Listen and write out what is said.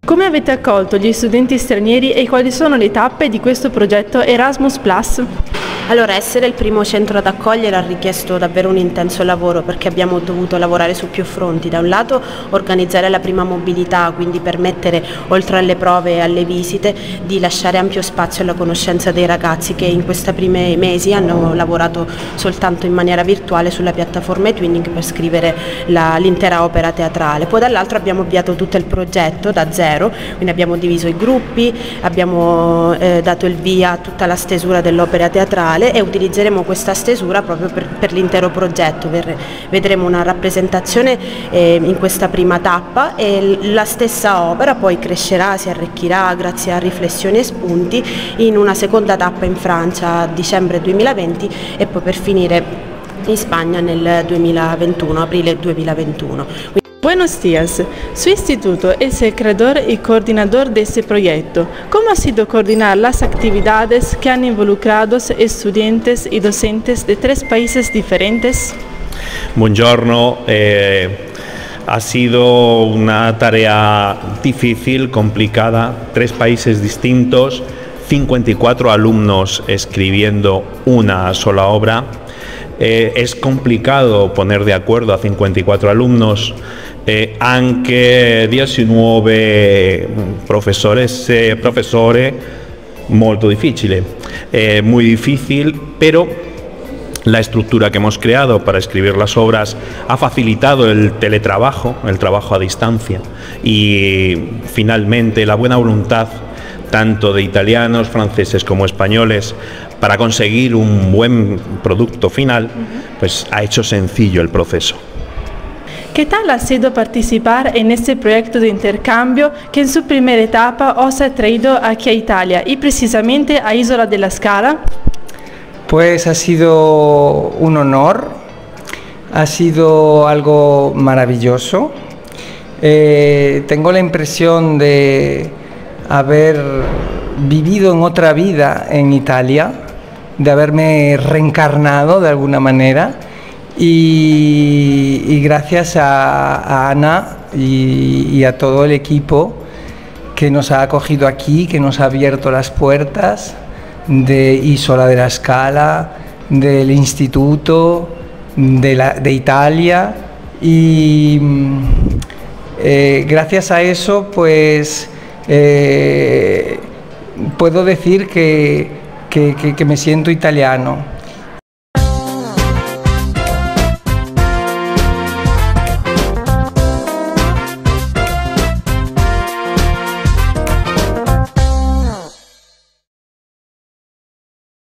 Come avete accolto gli studenti stranieri e quali sono le tappe di questo progetto Erasmus+? Allora, essere il primo centro ad accogliere ha richiesto davvero un intenso lavoro, perché abbiamo dovuto lavorare su più fronti. Da un lato organizzare la prima mobilità, quindi permettere, oltre alle prove e alle visite, di lasciare ampio spazio alla conoscenza dei ragazzi che in questi primi mesi hanno lavorato soltanto in maniera virtuale sulla piattaforma eTwinning per scrivere l'intera opera teatrale. Poi dall'altro abbiamo avviato tutto il progetto da zero, quindi abbiamo diviso i gruppi, abbiamo dato il via a tutta la stesura dell'opera teatrale e utilizzeremo questa stesura proprio per l'intero progetto. Vedremo una rappresentazione in questa prima tappa e la stessa opera poi crescerà, si arricchirà grazie a riflessioni e spunti in una seconda tappa in Francia a dicembre 2020 e poi per finire in Spagna nel 2021, aprile 2021. Buenos días. Su instituto es el creador y coordinador de este proyecto. ¿Cómo ha sido coordinar las actividades que han involucrado estudiantes y docentes de 3 países diferentes? Buongiorno. Ha sido una tarea difícil, complicada, 3 países distintos, 54 alumnos escribiendo una sola obra. Es complicado poner de acuerdo a 54 alumnos, anche 19 professore, molto difficile, muy difícil, pero la estructura que hemos creado para escribir las obras ha facilitado el teletrabajo, el trabajo a distancia y finalmente la buena voluntad tanto de italianos, franceses como españoles para conseguir un buen producto final, pues ha hecho sencillo el proceso. ¿Qué tal ha sido participar en este proyecto de intercambio que en su primera etapa os ha traído aquí a Italia y precisamente a Isola della Scala? Pues ha sido un honor, ha sido algo maravilloso. Tengo la impresión de haber vivido en otra vida en Italia, de haberme reencarnado de alguna manera. Y gracias a Ana y a todo el equipo que nos ha acogido aquí, que nos ha abierto las puertas de Isola della Scala, del Instituto, de Italia, y gracias a eso pues puedo decir que me siento italiano.